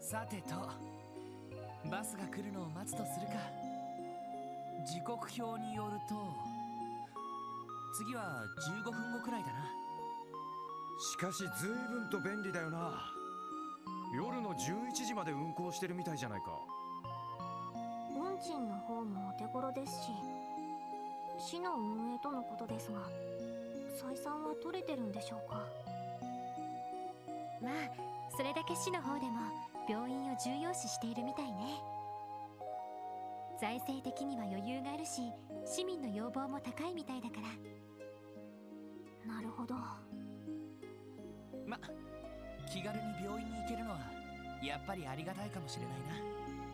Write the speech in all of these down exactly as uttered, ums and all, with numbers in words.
さてと、バスが来るのを待つとするか。時刻表によると次はじゅうごふんごくらいだな。 しかし随分と便利だよな。夜のじゅういちじまで運行してるみたいじゃないか。 運賃の方もお手頃ですし、市の運営とのことですが、採算は取れてるんでしょうか。 まあそれだけ市の方でも病院を重要視しているみたいね。財政的には余裕があるし、市民の要望も高いみたいだから。 なるほど。 ま、気軽に病院に行けるのはやっぱりありがたいかもしれないな。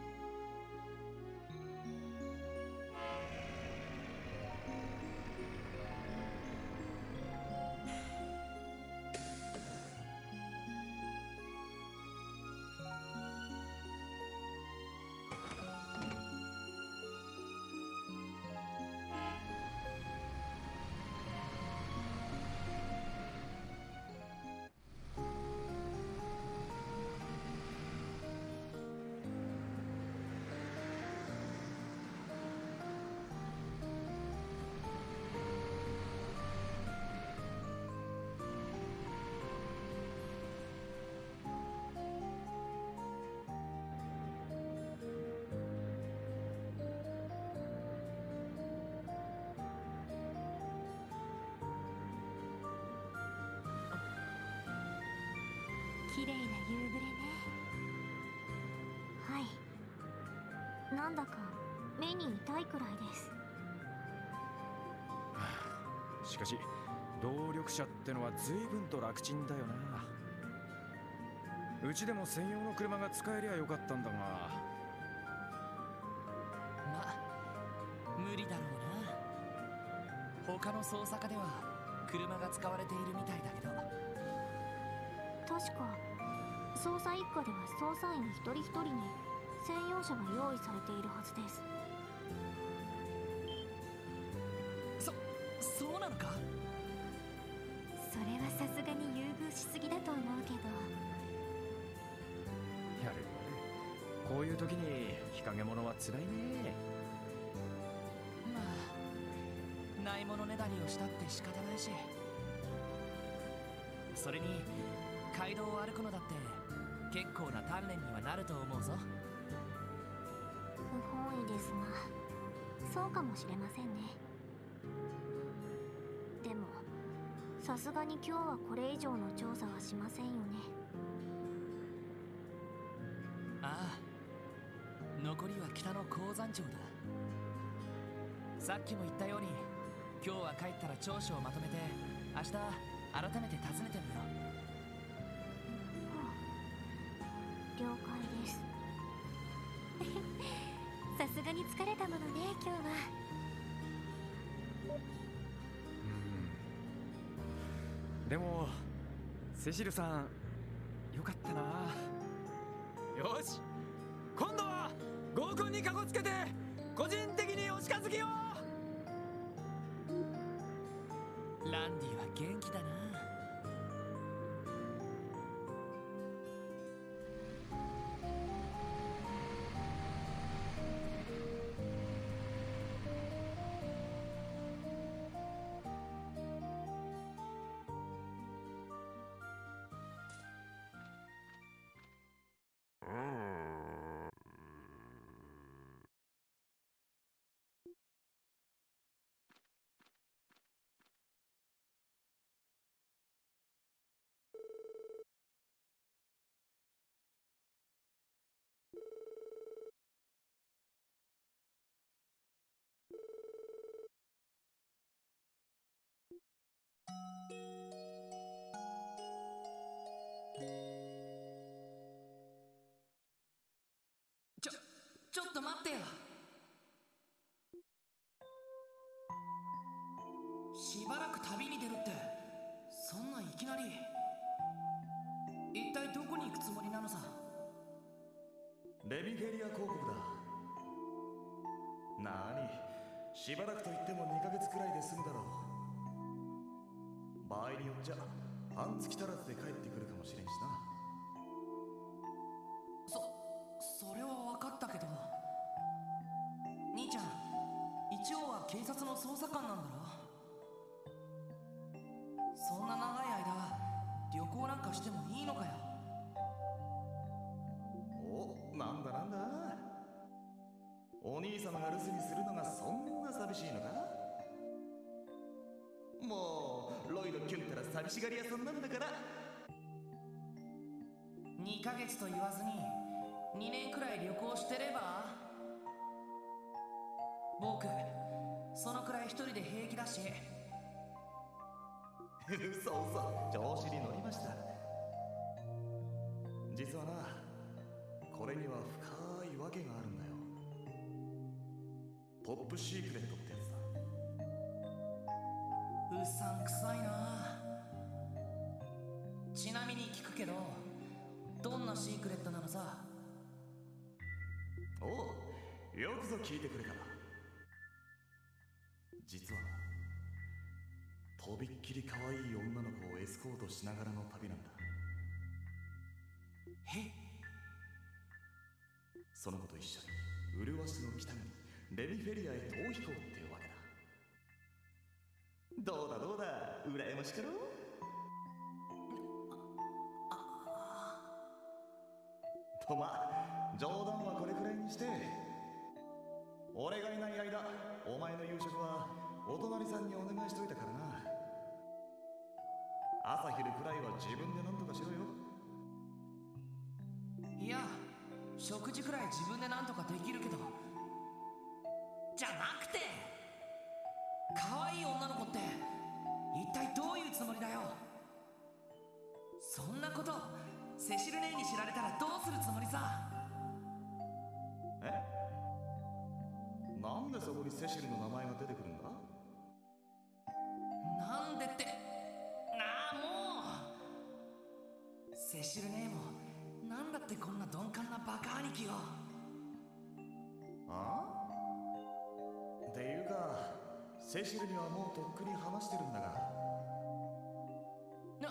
綺麗な夕暮れね。 はい。なんだか目に痛いくらいです。 しかし動力車ってのは随分と楽ちんだよな。うちでも専用の車が使えりゃよかったんだが。 ま、無理だろうな。他の捜査課では車が使われているみたいだけど。 確か捜査一課では捜査員一人一人に専用車が用意されているはずです。 そ、そうなのか？ それはさすがに優遇しすぎだと思うけど。 やれやれ、こういう時に日陰者は辛いね。 まあないものねだりをしたって仕方ないし、それに街道を歩くのだって結構な鍛錬にはなると思うぞ。 不本意ですが、そうかもしれませんね。でもさすがに今日はこれ以上の調査はしませんよね。 ああ、残りは北の鉱山町だ。さっきも言ったように今日は帰ったら調書をまとめて明日改めて訪ねてみよう。 了解です。 さすがに疲れたものね、今日は。 うん、でもセシルさんよかったな。よし、今度は合コンにかこつけて個人的にお近づきを。 ランディは元気だな。ちょ、ちょっと待ってよ。しばらく旅に出るって、そんないきなり。一体どこに行くつもりなのさ。 レミフェリア広告だ。なーに、しばらくといってもにかげつくらいで済むだろう。場合によっちゃ半月足らずで帰ってくるかもしれんしな。 そそれは分かったけど、兄ちゃん一応は警察の捜査官なんだろ。そんな長い間旅行なんかしてもいいのかよ。 お、なんだなんだ、お兄様が留守にするのがそんな寂しいのか。もうロイドキュンったら寂しがり屋さんなんだから。 にかげつと言わずににねんくらい旅行してれば。僕そのくらい一人で平気だし。 嘘嘘、調子に乗りました。実はな、これには深い訳があるんだよ。トップシークレットってやつだ。 うさんくさいな。ちなみに聞くけど、どんなシークレットなのさ。 おう、よくぞ聞いてくれたな。実はな、とびっきり可愛い女の子をエスコートしながらの旅なんだ。 え？ その子と一緒に麗しの北国レミフェリアへ逃避行っていうわけだ。どうだどうだ、羨ましかろう。とまあ冗談はこれくらいにして、俺がいない間お前の夕食はお隣さんにお願いしといたからな。朝昼くらいは自分で何とかしろよ。 いや、食事くらい自分で何とかできるけど。じゃなくて、可愛い女の子って一体どういうつもりだよ。そんなことセシル姉に知られたらどうするつもりさ。 え？なんでそこにセシルの名前が出てくるんだ？ なんでって、なあもう。セシル姉もなんだってこんな鈍感なバカ兄貴を。 ああ？っていうか、セシルにはもうとっくに話してるんだが。 な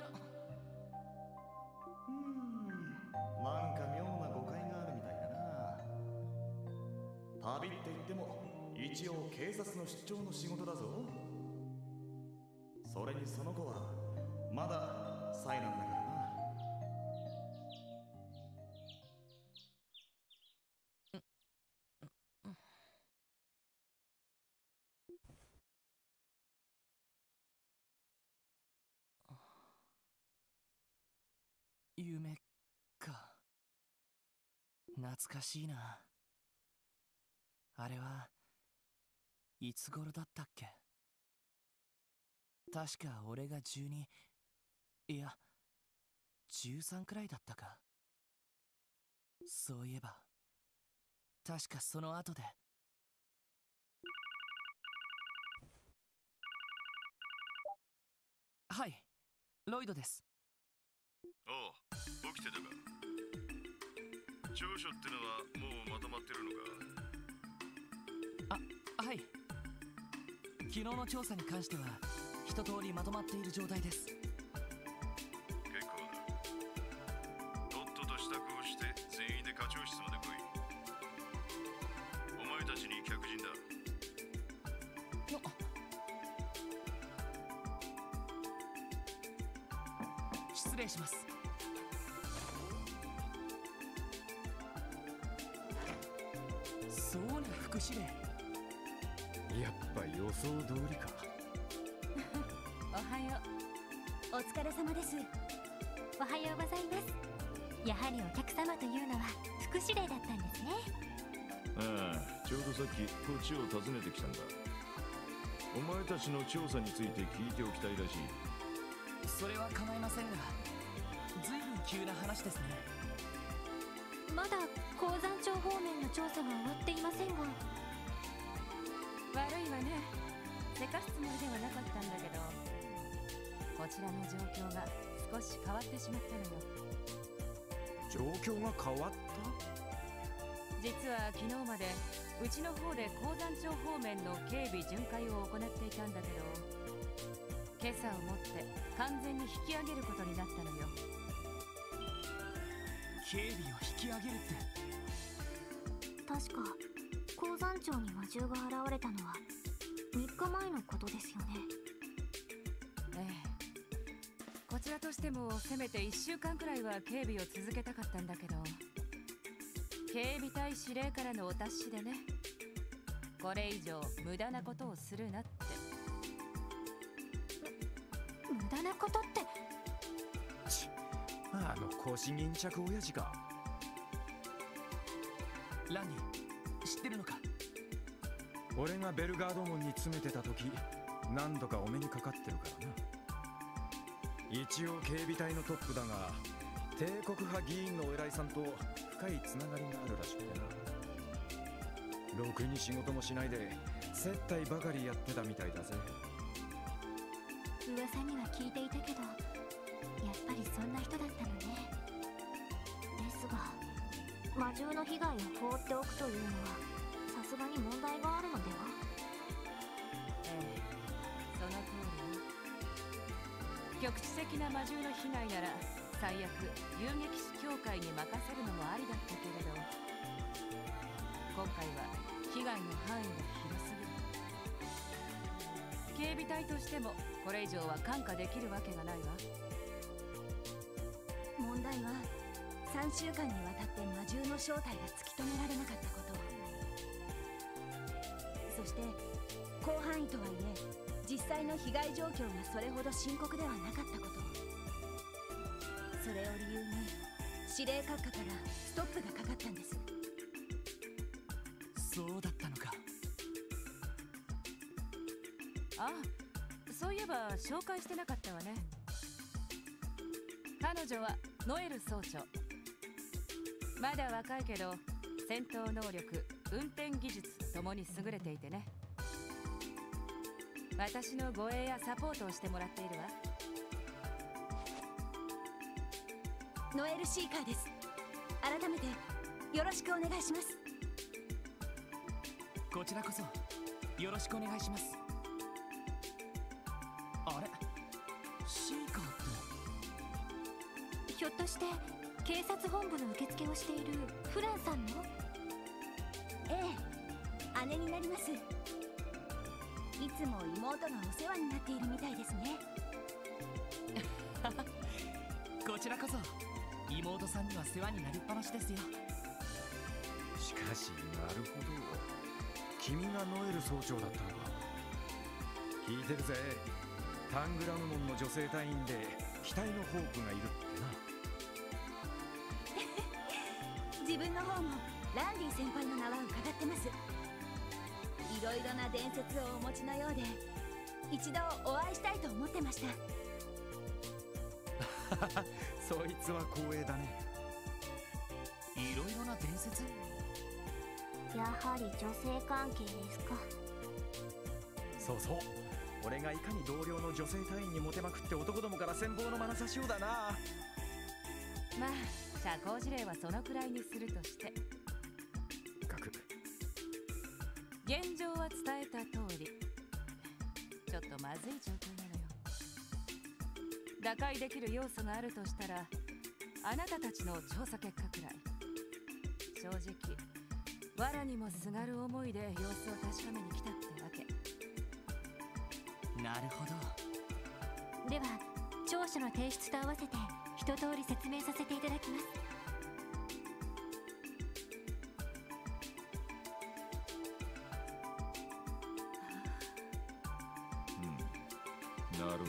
うーん、なんか妙な誤解があるみたいだな。旅って言っても一応警察の出張の仕事だぞ。それにその子はまだサイなんだからな。 夢か。懐かしいな。あれはいつ頃だったっけ。確か俺がじゅうに、いやじゅうさんくらいだったか。そういえば確かその後で。はい、ロイドです。 おう、起きてたか。調書ってのはもうまとまってるのか。 あ、はい。昨日の調査に関しては一通りまとまっている状態です。 結構だ。とっとと支度をして全員で課長室まで来い。お前たちに客人だ。 失礼します。そうね、副司令。 やっぱ予想通りか。 おはよう。お疲れ様です。おはようございます。やはりお客様というのは副司令だったんですね。 ああ、ちょうどさっきこっちを訪ねてきたんだ。お前たちの調査について聞いておきたいらしい。 それは構いませんが、随分急な話ですね。 まだ鉱山町方面の調査が終わっていませんが。 悪いわね。せかすつもりではなかったんだけど、こちらの状況が少し変わってしまったのよ。 状況が変わった？ 実は昨日までうちの方で鉱山町方面の警備巡回を行っていたんだけど、今朝をもって完全に引き上げることになったのよ。 警備を引き上げるって確か鉱山町に魔獣が現れたのはみっかまえのことですよね。 ええ、こちらとしてもせめていっしゅうかんくらいは警備を続けたかったんだけど、警備隊司令からのお達しでね、これ以上無駄なことをするなって。 無駄なことって。 ちあの腰巾着親父か。 ランニー知ってるのか。 俺がベルガード門に詰めてた時何度かお目にかかってるからな。一応警備隊のトップだが帝国派議員のお偉いさんと深いつながりがあるらしくてな。ろくに仕事もしないで接待ばかりやってたみたいだぜ。 噂には聞いていたけど、やっぱりそんな人だったのね。 ですが魔獣の被害を放っておくというのはさすがに問題があるのでは。 ええ、その通り。局地的な魔獣の被害なら最悪遊撃士協会に任せるのもありだったけれど、今回は被害の範囲が広すぎる。警備隊としてもこれ以上は看過できるわけがないわ。 問題はさんしゅうかんにわたって魔獣の正体が突き止められなかったこと。そして広範囲とはいえ実際の被害状況がそれほど深刻ではなかったこと。それを理由に司令閣下からストップがかかったんです。 そうだったのか。 ああ、そういえば紹介してなかったわね。彼女はノエル総長。まだ若いけど戦闘能力、運転技術ともに優れていてね。私の護衛やサポートをしてもらっているわ。 ノエル・シーカーです。改めてよろしくお願いします。 こちらこそよろしくお願いします。あれ、シーカーってひょっとして警察本部の受付をしているフランさんの。 ええ、姉になります。いつも妹がお世話になっているみたいですね。 こちらこそ妹さんには世話になりっぱなしですよ。 しかしなるほど、君がノエル総長だったのか。聞いてるぜ、タングラム門の女性隊員で期待のホープがいるってな。 自分の方もランディ先輩の名は伺ってます。いろいろな伝説をお持ちのようで一度お会いしたいと思ってました。 そいつは光栄だね。 いろいろな伝説。 やはり女性関係ですか。 そうそう、俺がいかに同僚の女性隊員にモテまくって男どもから羨望の眼差しをだな。 まあ社交辞令はそのくらいにするとして、 学現状は伝えた通りちょっとまずい状況なのよ。打開できる要素があるとしたらあなたたちの調査結果くらい。正直藁にもすがる思いで様子を確かめに来たってわけ。 なるほど。 では調書の提出と合わせて一通り説明させていただきます。 なるほ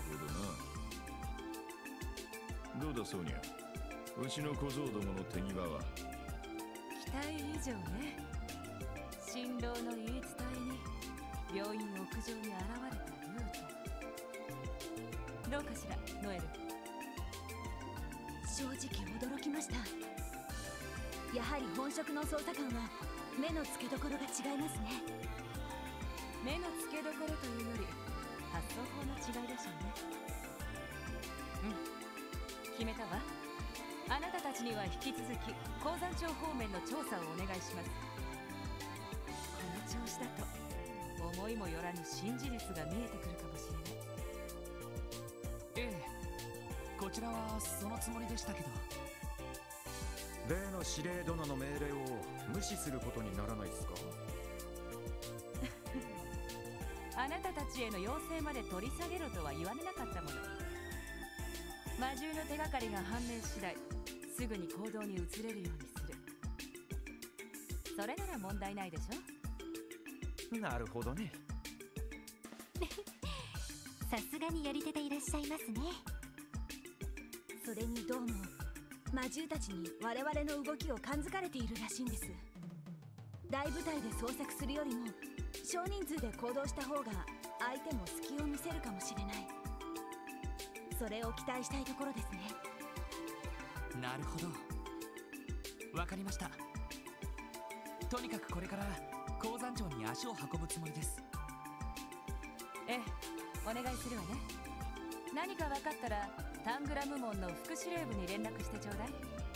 どな。どうだソニア、うちの小僧どもの手際は。 期待以上ね。新郎の言い伝えに病院屋上に現れたルート。どうかしらノエル。 正直驚きました。やはり本職の捜査官は目の付けどころが違いますね。 目の付けどころというより発想法の違いでしょうね。うん、決めたわ。あなたたちには引き続き鉱山町方面の調査をお願いします。この調子だと思いもよらぬ新事実が見えてくるかもしれない。 ええ、こちらはそのつもりでしたけど。 例の司令殿の命令を無視することにならないですか？ あなたたちへの要請まで取り下げろとは言われなかったもの。魔獣の手がかりが判明次第、すぐに行動に移れるようにする。それなら問題ないでしょ。 なるほどね。 さすがにやり手でいらっしゃいますね。 それにどうも魔獣たちに我々の動きを感づかれているらしいんです。大部隊で捜索するよりも少人数で行動した方が相手も隙を見せるかもしれない。それを期待したいところですね。 なるほど、わかりました。とにかくこれから鉱山町に足を運ぶつもりです。 ええ、お願いするわね。何か分かったらタングラム門の副司令部に連絡してちょうだい。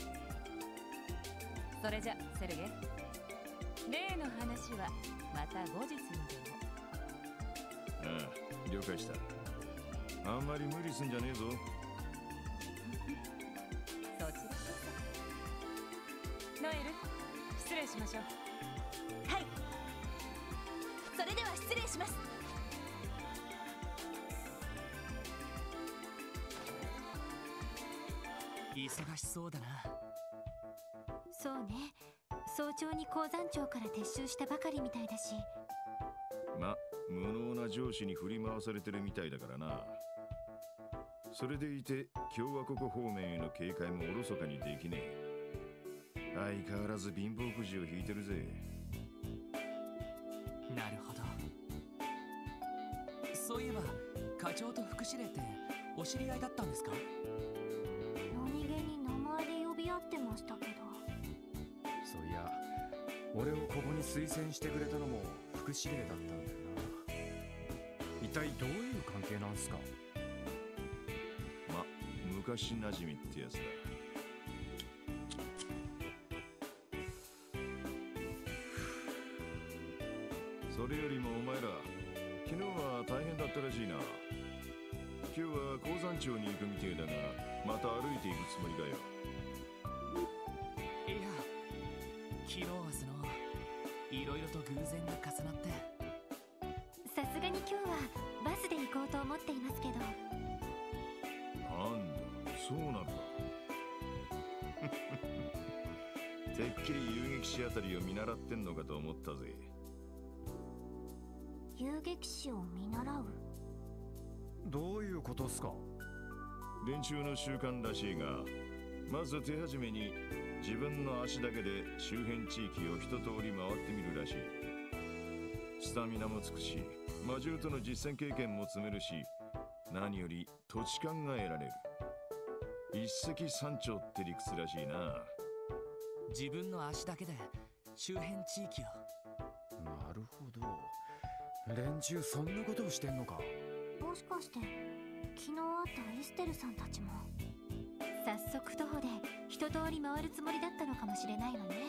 それじゃセルゲ、例の話はまた後日にでも。 ああ、了解した。あんまり無理すんじゃねえぞ。 そちらこそ。ノエル、失礼しましょう。 はい、それでは失礼します。 忙しそうだな。 そうね、早朝に鉱山町から撤収したばかりみたいだし。 ま、無能な上司に振り回されてるみたいだからな。それでいて共和国方面への警戒もおろそかにできねえ。相変わらず貧乏くじを引いてるぜ。 なるほど。そういえば課長と副司令ってお知り合いだったんですか？ 何気に名前で呼び合ってましたけど。 そういや、俺をここに推薦してくれたのも副司令だったんだよな。一体どういう関係なんすか？ ま、昔なじみってやつだ。それよりもお前ら、昨日は大変だったらしいな。今日は鉱山町に行くみてえだが、また歩いていくつもりかよ。 いや、昨日はそのいろいろと偶然が重なって。 さすがに今日はバスで行こうと思っていますけど。 なんだ、そうなんだ。てっきり遊撃士あたりを見習ってんのかと思ったぜ。 遊撃士を見習う？ どういうことっすか？ 連中の習慣らしいが、まず手始めに自分の足だけで周辺地域を一通り回ってみるらしい。スタミナもつくし、魔獣との実戦経験も積めるし、何より土地勘が得られる。一石三鳥って理屈らしいな。 自分の足だけで周辺地域を。 なるほど、連中そんなことをしてんのか。 もしかして昨日会ったイステルさんたちも。 早速徒歩で一通り回るつもりだったのかもしれないわね。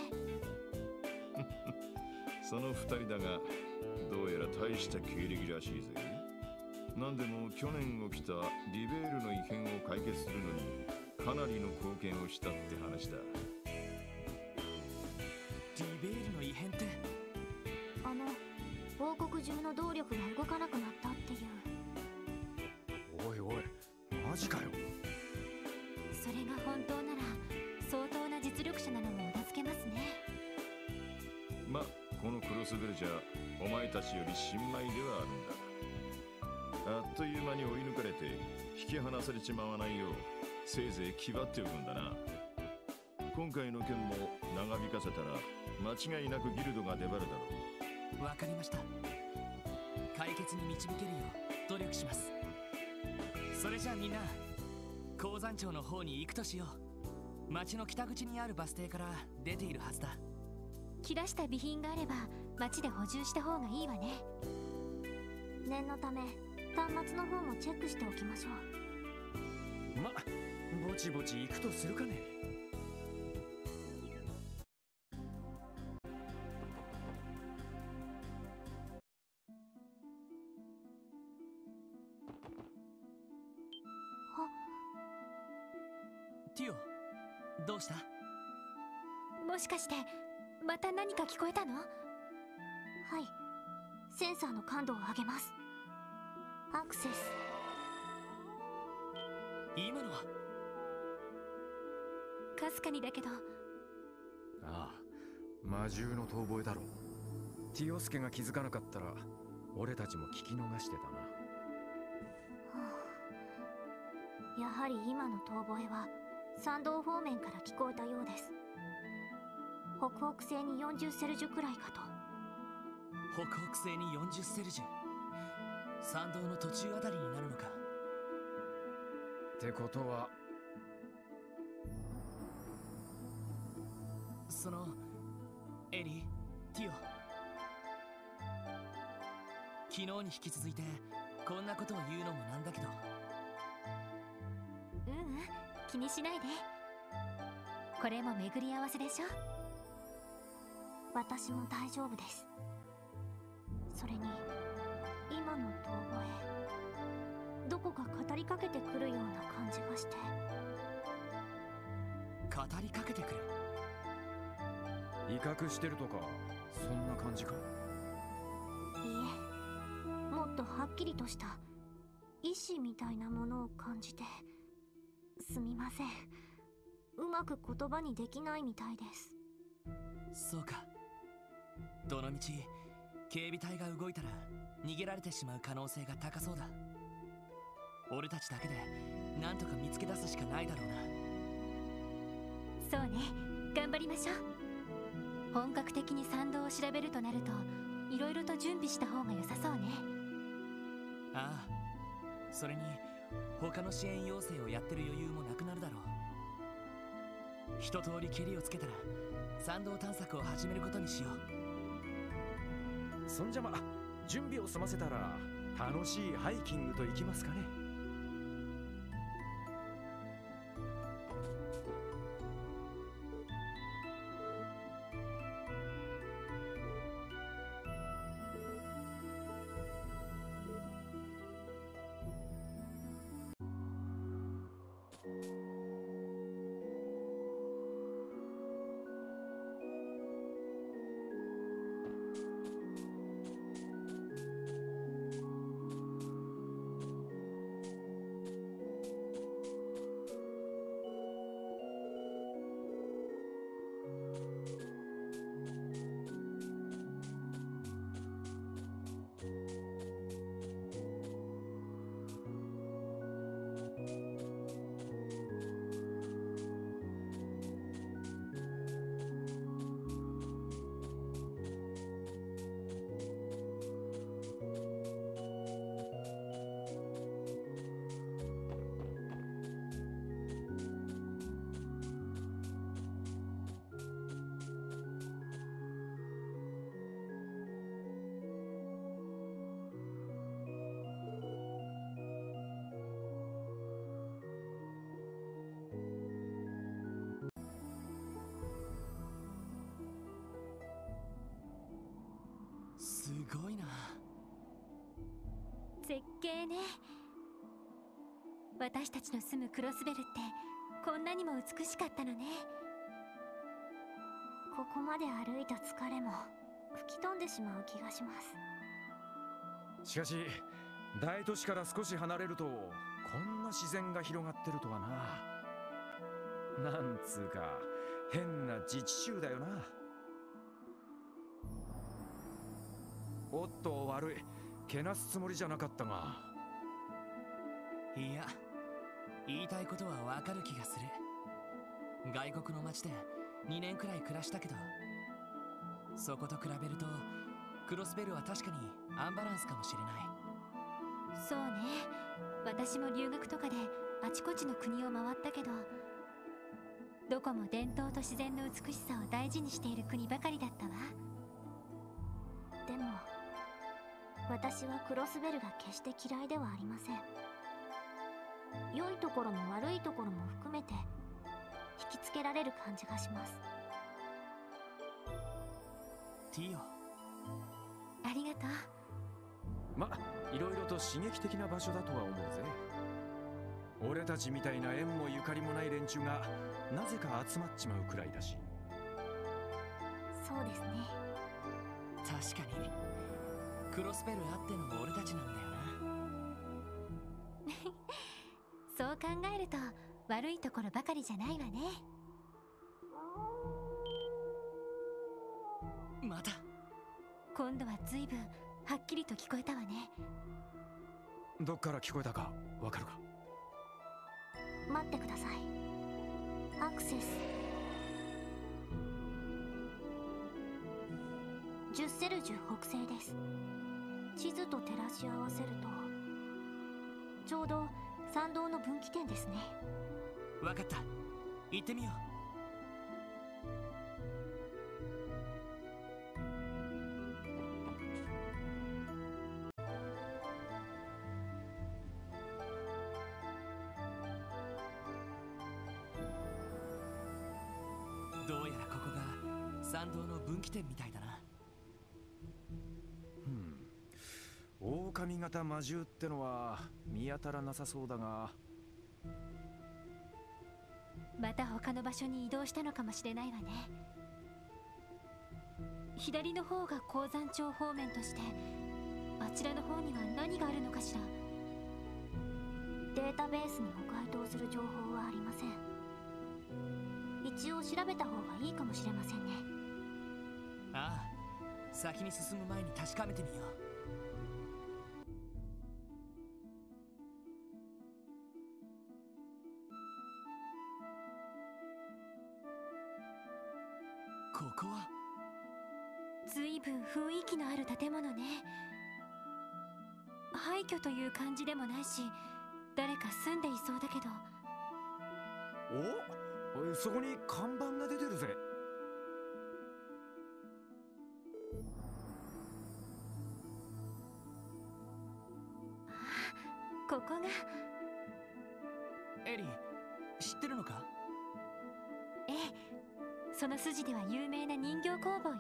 その二人だが、どうやら大した経歴らしいぜ。何でも去年起きたリベールの異変を解決するのにかなりの貢献をしたって話だ。 リベールの異変って？ あの王国中の動力が動かなくなったっていう。 おいおい、マジかよ。 それが本当なら相当な実力者なのもうなずけますね。 ま、このクロスベルじゃお前たちより新米ではあるんだ。あっという間に追い抜かれて引き離されちまわないよう、せいぜい気張っておくんだな。今回の件も長引かせたら間違いなくギルドが出張るだろう。わかりました。解決に導けるよう努力します。それじゃあみんな、鉱山町の方に行くとしよう。町の北口にあるバス停から出ているはずだ。 切らした備品があれば町で補充した方がいいわね。 念のため端末の方もチェックしておきましょう。ま、ぼちぼち行くとするかね。 ティオ、どうした？ もしかしてまた何か聞こえたの？ はい、センサーの感度を上げます。アクセス。 今のはかすかにだけど。 ああ、魔獣の遠吠えだろう。ティオスケが気づかなかったら俺たちも聞き逃してたな。 はあ、やはり今の遠吠えは山道方面から聞こえたようです。北北西によんじゅっセルジュくらいかと。 北北西によんじゅっセルジュ、山道の途中あたりになるのか。 ってことはそのエリー、ティオ、昨日に引き続いてこんなことを言うのもなんだけど。 ううん、気にしないで。これも巡り合わせでしょ。 私も大丈夫です。それに今の遠吠え、どこか語りかけてくるような感じがして。 語りかけてくる？ 威嚇してるとかそんな感じか？ いいえ、もっとはっきりとした意志みたいなものを感じて。すみません、うまく言葉にできないみたいです。 そうか。どのみち警備隊が動いたら逃げられてしまう可能性が高そうだ。俺たちだけでなんとか見つけ出すしかないだろうな。 そうね、頑張りましょう。本格的に山道を調べるとなるといろいろと準備した方が良さそうね。 ああ、それに他の支援要請をやってる余裕もなくなるだろう。一通りケリをつけたら山道探索を始めることにしよう。 そんじゃま、準備を済ませたら楽しいハイキングと行きますかね。 すごいな。 絶景ね。私たちの住むクロスベルってこんなにも美しかったのね。 ここまで歩いた疲れも吹き飛んでしまう気がします。 しかし大都市から少し離れるとこんな自然が広がってるとはな。なんつうか変な自治州だよな。おっと、悪い。けなすつもりじゃなかったが。 いや、言いたいことはわかる気がする。外国の街でにねんくらい暮らしたけど、そこと比べるとクロスベルは確かにアンバランスかもしれない。 そうね、私も留学とかであちこちの国を回ったけど、どこも伝統と自然の美しさを大事にしている国ばかりだったわ。 でも私はクロスベルが決して嫌いではありません。良いところも悪いところも含めて引きつけられる感じがします。 ティオ、 ありがとう。 ま、いろいろと刺激的な場所だとは思うぜ。俺たちみたいな縁もゆかりもない連中がなぜか集まっちまうくらいだし。 そうですね。 確かにクロスペルあっての俺たちなんだよそう考えると悪いところばかりじゃないわね。 な。また今度は随分はっきりと聞こえたわね。 どっから聞こえたかわかるか？ 待ってください。アクセスジュッセルジュ北西です。地図と照らし合わせるとちょうど参道の分岐点ですね。 わかった、行ってみよう。どうやらここが参道の分岐点みたいだな。 狼型魔獣ってのは見当たらなさそうだが、 また他の場所に移動したのかもしれないわね。左の方が鉱山町方面として、あちらの方には何があるのかしら。 データベースにも該当する情報はありません。一応調べた方がいいかもしれませんね。 ああ、先に進む前に確かめてみよう。ここは随分雰囲気のある建物ね。廃墟という感じでもないし、誰か住んでいそうだけど。 お、そこに看板が出てるぜ。 あ、ここが。 エリー、知ってるのか？ ええ、その筋では有名な人形工房よ。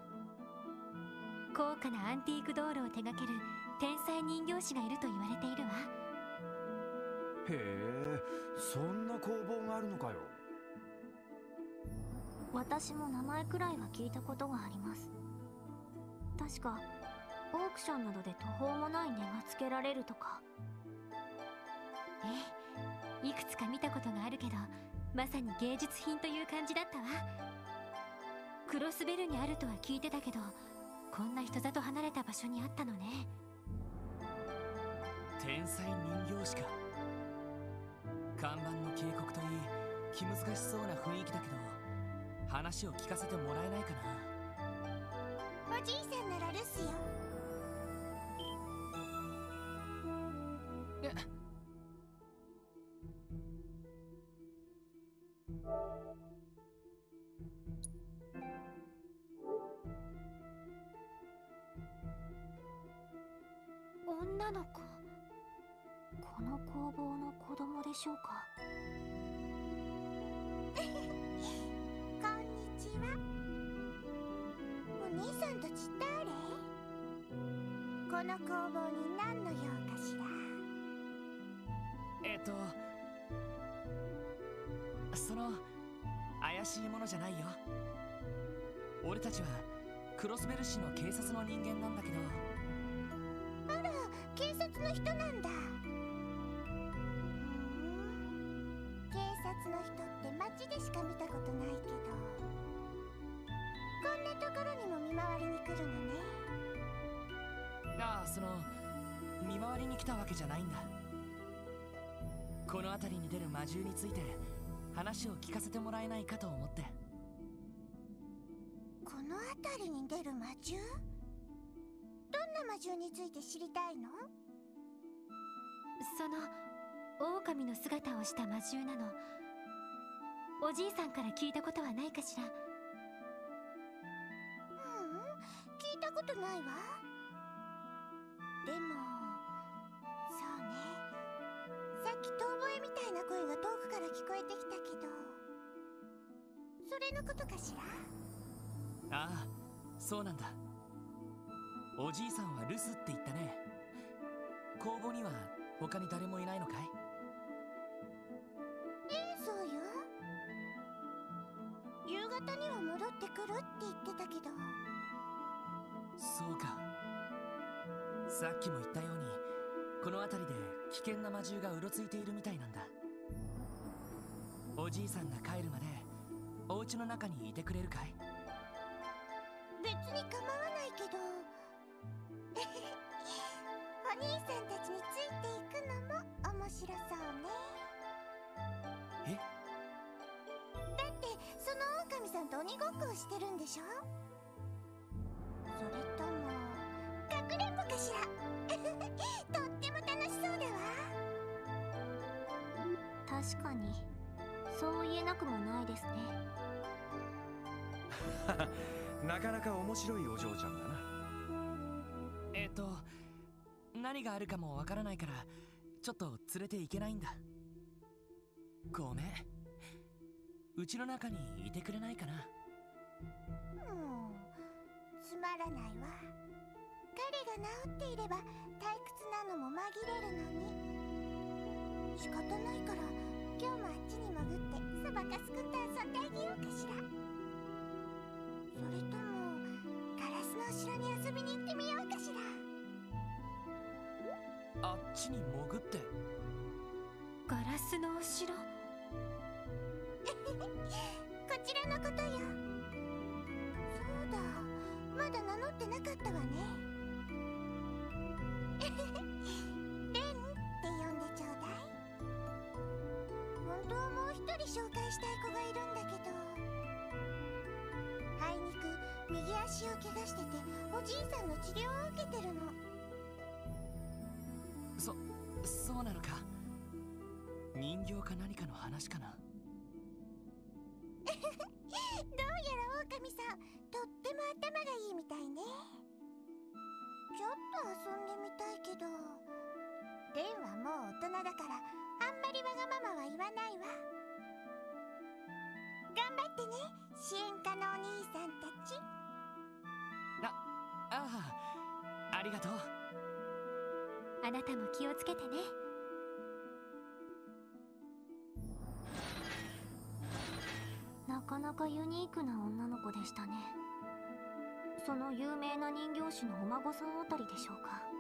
高価なアンティークドールを手掛ける天才人形師がいると言われているわ。 へえ、そんな工房があるのかよ。 私も名前くらいは聞いたことがあります。確かオークションなどで途方もない値がつけられるとか。 ええ、いくつか見たことがあるけど、まさに芸術品という感じだったわ。クロスベルにあるとは聞いてたけど、こんな人里離れた場所にあったのね。 天才人形師か。看板の警告といい気難しそうな雰囲気だけど、話を聞かせてもらえないかな。 おじいさんなら留守よ。 え女の子、この工房の子供でしょうか？こんにちは。お兄さんたち誰？この工房に何の用かしら？ えっとその怪しいものじゃないよ。俺たちはクロスベル市の警察の人間なんだけど。 あら、警察の人なんだ。警察の人って街でしか見たことないけど、こんなところにも見回りに来るのね。 ああ、その見回りに来たわけじゃないんだ。この辺りに出る魔獣について話を聞かせてもらえないかと思って。 この辺りに出る魔獣？どんな魔獣について知りたいの？ その狼の姿をした魔獣なの。おじいさんから聞いたことはないかしら？ ううん、聞いたことないわ。でもそうね、さっき遠吠えみたいな声が遠くから聞こえてきたけど、それのことかしら？ ああ、そうなんだ。おじいさんは留守って言ったね。工房には他に誰もいないのかい？ ええ、そうよ。夕方方には戻ってくるって言ってたけど。 そうか。さっきも言ったようにこの辺りで危険な魔獣がうろついているみたいなんだ。おじいさんが帰るまでお家の中にいてくれるかい？ 別に構わないけどお兄さんたちについていくのも面白そうね。 え？ だってその狼さんと鬼ごっこをしてるんでしょ？それともかくれんぼかしらとっても楽しそうだわ。確かにそう言えなくもないですね。 なかなか面白いお嬢ちゃんだな。 えっと何があるかもわからないからちょっと連れて行けないんだ。ごめん。うちの中にいてくれないかな。 うんつまらないわ。彼が治っていれば退屈なのも紛れるのに。仕方ないから今日もあっちに潜ってそばかすくんと遊んであげようかしら。それともガラスのお城に遊びに行ってみようかしら。 あっちに潜ってガラスのお城こちらのことよ。そうだ、まだ名乗ってなかったわね。レンって呼んでちょうだい。本当はもう一人紹介したい子がいるんだけど、あいにく右足を怪我してておじいさんの治療を受けてるの。 そ、そうなのか。人形か何かの話かな。 どうやら狼さんとっても頭がいいみたいね。ちょっと遊んでみたいけど、レンはもう大人だからあんまりわがままは言わないわ。頑張ってね、支援家のお兄さんたち。 あ、ああ、ありがとう。 あなたも気をつけてね。 なかなかユニークな女の子でしたね。その有名な人形師のお孫さんあたりでしょうか。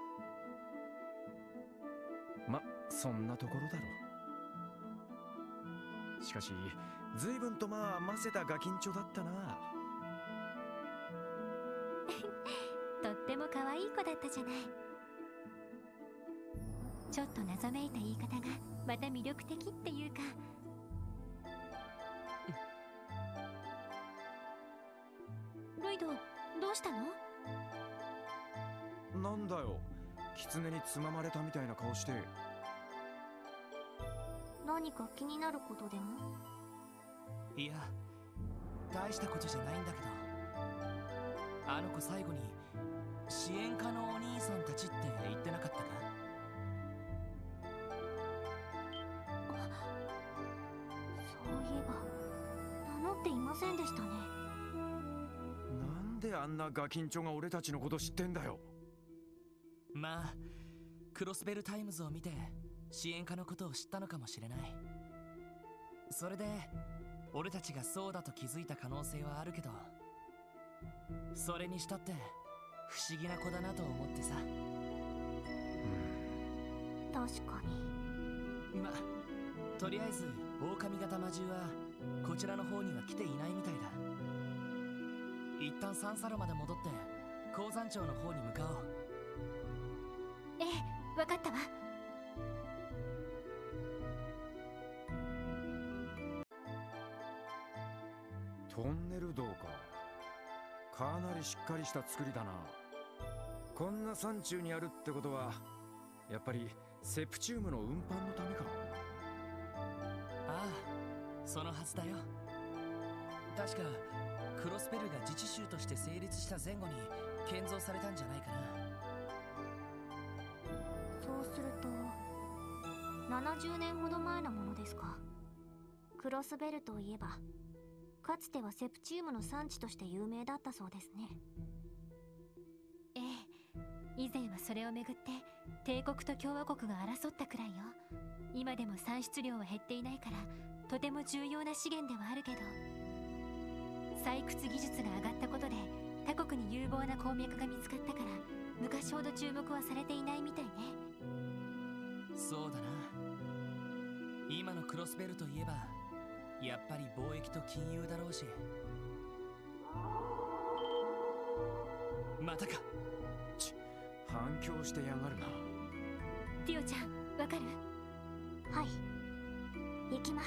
ま、そんなところだろう。しかし随分とまあませたガキンチョだったな。 とっても可愛い子だったじゃない。ちょっと謎めいた言い方がまた魅力的っていうか。ロイド、どうしたの？ なんだよ、狐につままれたみたいな顔して。 何か気になることでも？ いや、大したことじゃないんだけど、あの子最後に支援家のお兄さんたちって言ってなかったか？ そういえば名乗っていませんでしたね。 なんであんなガキンチョが俺たちのこと知ってんだよ。 まあクロスベルタイムズを見て支援家のことを知ったのかもしれない。それで俺たちがそうだと気づいた可能性はあるけど、それにしたって不思議な子だなと思ってさ。 確かに。 ま、とりあえず狼型魔獣はこちらの方には来ていないみたいだ。一旦サンサロまで戻って鉱山町の方に向かおう。 ええ、わかったわ。 トンネル道か。かなりしっかりした作りだな。こんな山中にあるってことはやっぱりセプチウムの運搬のためか。 ああ、そのはずだよ。確かクロスペルが自治州として成立した前後に建造されたんじゃないかな。 そうするとななじゅうねんほど前のものですか。クロスベルといえばかつてはセプチウムの産地として有名だったそうですね。 ええ、以前はそれをめぐって帝国と共和国が争ったくらいよ。今でも産出量は減っていないからとても重要な資源ではあるけど、 採掘技術が上がったことで他国に有望な鉱脈が見つかったから昔ほど注目はされていないみたいね。 そうだな。今のクロスベルといえばやっぱり貿易と金融だろうし。またか。 ち反響してやがるな。 ティオちゃん、わかる？ はい、行きます。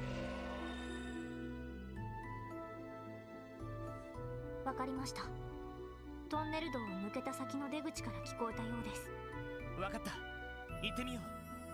わかりました。トンネル道を抜けた先の出口から聞こえたようです。 わかった、行ってみよ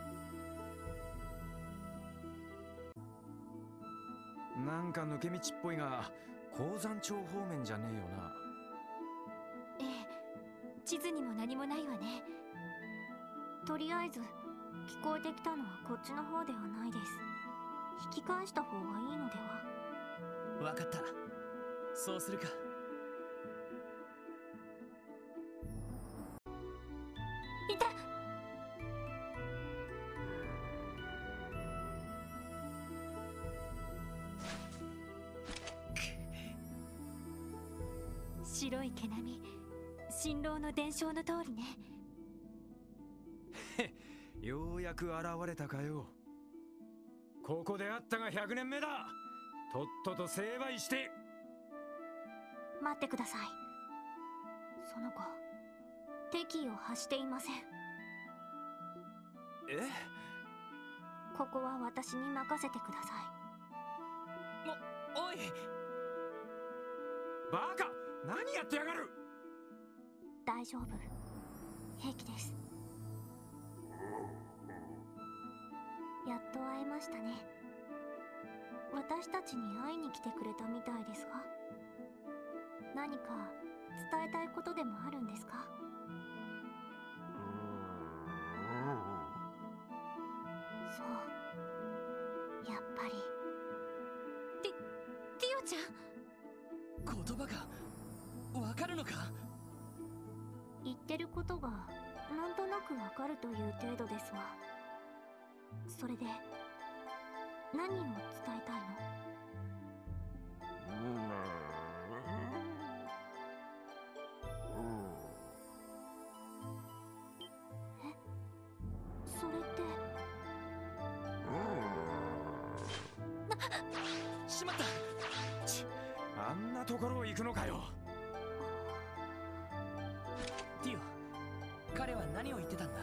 う。なんか抜け道っぽいが鉱山町方面じゃねえよな。 ええ、地図にも何もないわね。 とりあえず聞こえてきたのはこっちの方ではないです。引き返した方がいいのでは。 う。わかった、そうするか。 いた！白い毛並み、新郎の伝承の通りね。 ようやく現れたかよ。ここで会ったがひゃくねんめだ。とっとと成敗して。 待ってください。その子敵意を発していません。 え？ ここは私に任せてください。お、おい！ バカ！何やってやがる！ 大丈夫、平気です。やっと会えましたね。私たちに会いに来てくれたみたいですが、何か伝えたいことでもあるんですか？そう、やっぱり。 ティ、ティオちゃん。 言葉がわかるのか？ 言ってることがなんとなくわかるという程度ですが、それで何を伝えたいの？え、それってな、しまった！ ち、あんなところを行くのかよ。 ティオ、彼は何を言ってたんだ？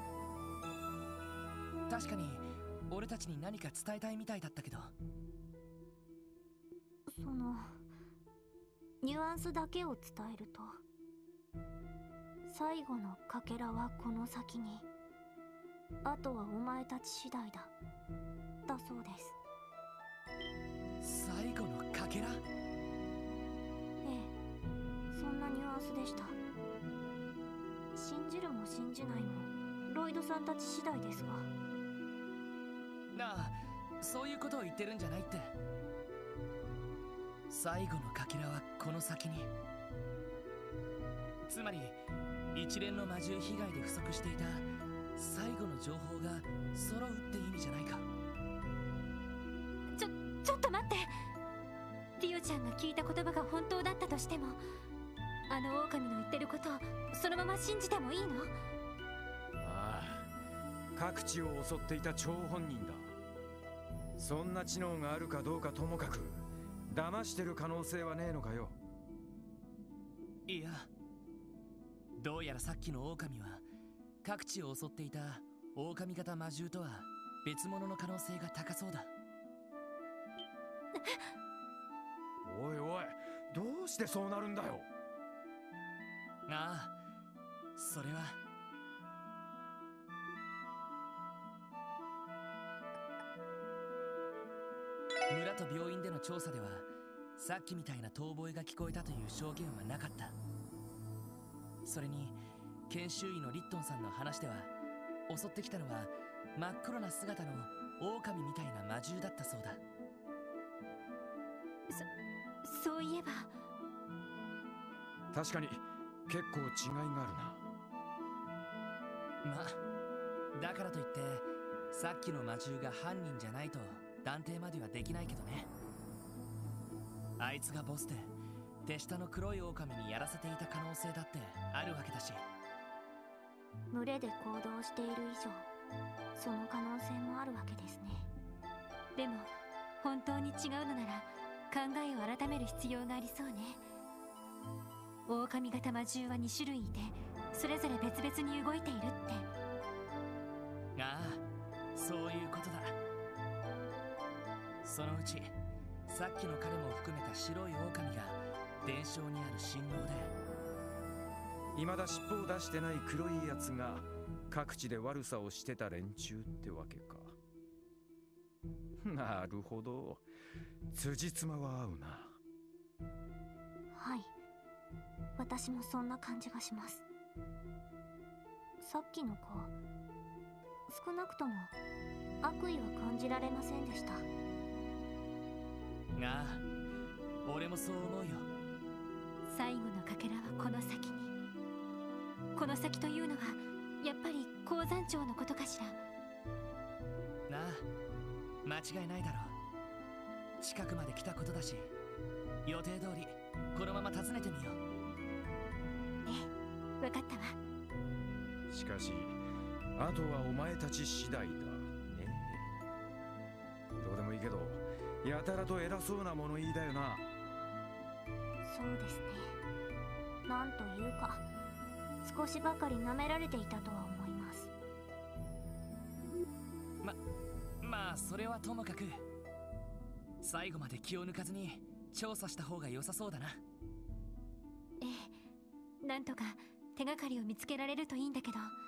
確かに俺たちに何か伝えたいみたいだったけど。 そのニュアンスだけを伝えると、最後のかけらはこの先に、あとはお前たち次第だ、だそうです。 最後のかけら？ ええ、そんなニュアンスでした。信じるも信じないもロイドさんたち次第ですが。 なあ、そういうことを言ってるんじゃないって。最後のかけらはこの先に。つまり一連の魔獣被害で不足していた最後の情報が揃うって意味じゃないか。 ちょ、ちょっと待って。ティオちゃんが聞いた言葉が本当だったとしても、あの狼の言ってることをそのまま信じてもいいの？ ああ、各地を襲っていた張本人だ。そんな知能があるかどうかともかく、騙してる可能性はねえのかよ。 いや、どうやらさっきの狼は各地を襲っていた狼型魔獣とは別物の可能性が高そうだ。 おいおい、どうしてそうなるんだよ。 ああ、それは村と病院での調査ではさっきみたいな遠吠えが聞こえたという証言はなかった。それに研修医のリットンさんの話では、襲ってきたのは真っ黒な姿の狼みたいな魔獣だったそうだ。 そ、そういえば確かに結構違いがあるな。まあだからといってさっきの魔獣が犯人じゃないと断定まではできないけどね。 あいつがボスで手下の黒い狼にやらせていた可能性だってあるわけだし。 群れで行動している以上、その可能性もあるわけですね。 でも本当に違うのなら考えを改める必要がありそうね。狼型魔獣はに種類いて、それぞれ別々に動いているって。 ああ、そういうことだ。そのうちさっきの彼も含めた白い狼が伝承にある信号で、 未だ尻尾を出してない黒いやつが各地で悪さをしてた連中ってわけか。なるほど、辻褄は合うな。 はい、私もそんな感じがします。さっきの子、少なくとも悪意は感じられませんでした。 ああ、俺もそう思うよ。 最後のかけらはこの先に。この先というのはやっぱり鉱山町のことかしら。 なあ、間違いないだろう。近くまで来たことだし、予定通りこのまま訪ねてみよう。 ええ、分かったわ。 しかしあとはお前たち次第だね。どうでもいいけど、やたらと偉そうな物言いだよな。 そうですね。なんというか、少しばかり舐められていたとは思います。 ま、まあそれはともかく、最後まで気を抜かずに調査した方が良さそうだな。 ええ、なんとか手がかりを見つけられるといいんだけど。